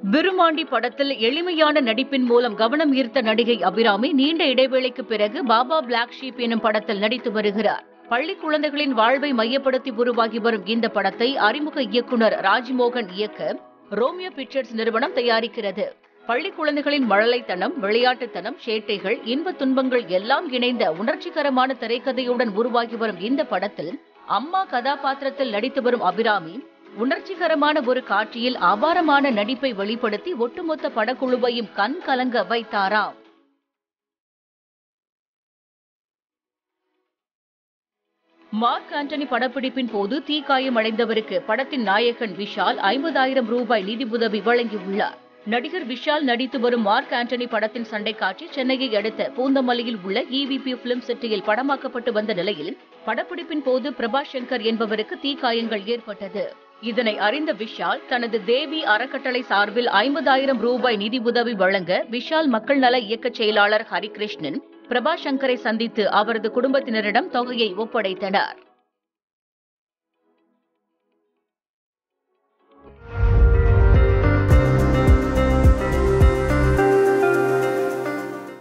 விருமாண்டி படத்தில் எளிமையான நடிப்பின் மூலம் கவனம் ஈர்த்த நடிகை அபிராமி நீண்ட இடைவேளைக்கு பிறகு பாபா பிளாக் ஷீப் எனும் படத்தில் நடித்து வருகிறார். பள்ளி குழந்தைகளின் வாழ்வை மையப்படுத்தி உருவாகி வரும் இந்த படத்தை அறிமுக இயக்குனர் ராஜ்மோகன் இயக்க ரோமியோ பிக்சர்ஸ் நிறுவனம் தயாரிக்கிறது. பள்ளி குழந்தைகளின் மழலைத்தனம், விளையாட்டுத்தனம், சேட்டைகள், இன்ப துன்பங்கள் எல்லாம் இணைந்த உணர்ச்சிகரமான திரைக்கதையுடன் உருவாகி வரும் இந்த படத்தில் அம்மா கதாபாத்திரத்தில் நடித்து வரும் அபிராமி உணர்ச்சிகரமான ஒரு காட்சியில் அபாரமான நடிப்பை வெளிப்படுத்தி ஒட்டுமொத்த படக்குழுவையும் கண் கலங்க வைத்தாராம். மார்க் ஆண்டனி படப்பிடிப்பின் போது தீக்காயம் அடைந்தவருக்கு படத்தின் நாயகன் விஷால் 50,000 ரூபாய் நிதி உதவி வழங்கியுள்ளார். நடிகர் விஷால் நடித்து வரும் மார்க் ஆண்டனி படத்தின் சண்டை காட்சி சென்னையை அடுத்த பூந்தமல்லியில் உள்ள EVP பிலிம் சிட்டியில் படமாக்கப்பட்டு வந்த நிலையில் படப்பிடிப்பின் போது பிரபாஸ் சங்கர் என்பவருக்கு தீக்காயங்கள் ஏற்பட்டது. இதனை அறிந்த விஷால் தனது தேவி அறக்கட்டளை சார்பில் 50,000 ரூபாய் நிதி உதவி வழங்க விஷால் மக்கள் நல இயக்க செயலாளர் ஹரிகிருஷ்ணன் பிரபாஸ் சங்கரை சந்தித்து அவரது குடும்பத்தினரிடம் தொகையை ஒப்படைத்தனர்.